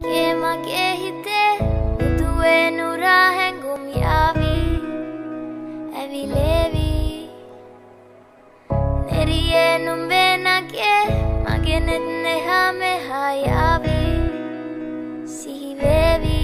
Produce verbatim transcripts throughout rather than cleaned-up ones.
මැනිකේ මගේ හිතේ උතුවේ නුරා හැඟුම් යාවි ඇවිලේවි නෙරියේ නුඹේ නගේ මගේ නෙත් නෙහා මෙහා යාවි සිහිවේවි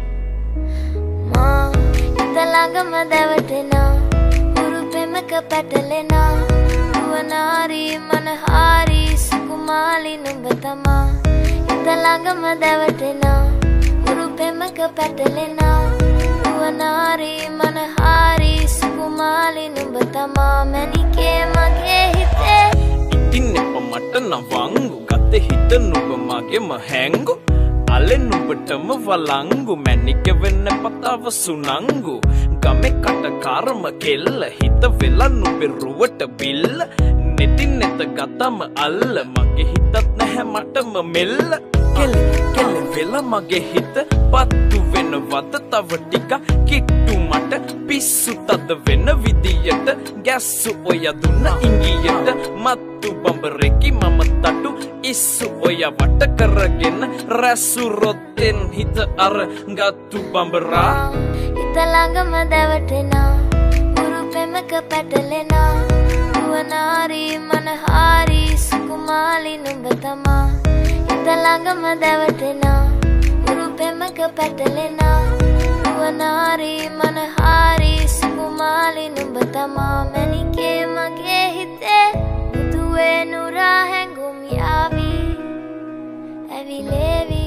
මා හිත ළඟම දැවටෙනා උරු පෙමක පැටලෙනා නුවනාරි මනහාරි සුකුමාලි නුඹ තමා හිත ළඟම දැවටෙනා උරු පෙමක පැටලෙනා නුවනාරි මනහාරි සුකුමාලි නුඹ තමා මැනිකේ මගේ හිතේ ඉතින් එප මට නවංගු ගත හිත නුඹ මගේම හැංගු අලෙන් නුඹටම වලංගු මැනික වෙන්න පතාව සුනංගු ගමේ කටකාරම කෙල්ල හිත වෙලා නුඹේ රුවට බිල්ල නෙතින් නෙත ගතම අල්ල මගේ හිතත් නැහැ මටම මෙල්ල කෙල කෙල වෙලා මගේ හිත පත්තු වෙනවද තව ටික කිට්ටු මට පිස්සු තද වෙන විදියට ගැස්සු ඔය දුන්න ඉංගියට මත්තු බඹරෙකි මම තටු ඉස්සු ඔය වට කරගෙන රැසු රොත්තෙන් හිත අර ගත්තු බඹරා හිත ළඟම දැවටෙනා උරු පෙමක පැටලෙනා නුවනාරි මනහාරි සුකුමාලි නුඹ තමා හිත ළඟම දැවටෙනා උරු පෙමක පැටලෙනා නුවනාරි මනහාරි සුකුමාලි නුඹ තමා මැනිකේ මගේ හිතේ උතුවේ නුරා හැඟුම් යාවි ඇවිලේවි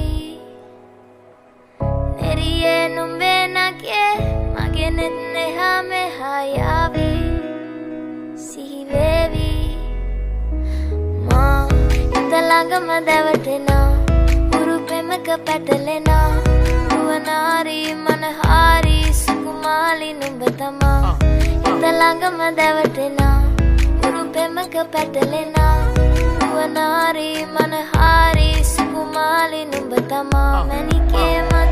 නෙරියේ නුඹේ නගේ මගේ නෙත් නෙහා මෙහා යාවි සිහිවේවි මා හිත ළඟම දැවටෙනා උරු පෙමක පැටලෙනා නුවනාරි මනහාරි සුකුමාලි නුඹ තමා හිත ළඟම දැවටෙනා උරු පෙමක පැටලෙනා නුවනාරි මනහාරි සුකුමාලි නුඹ තමා මැනිකේ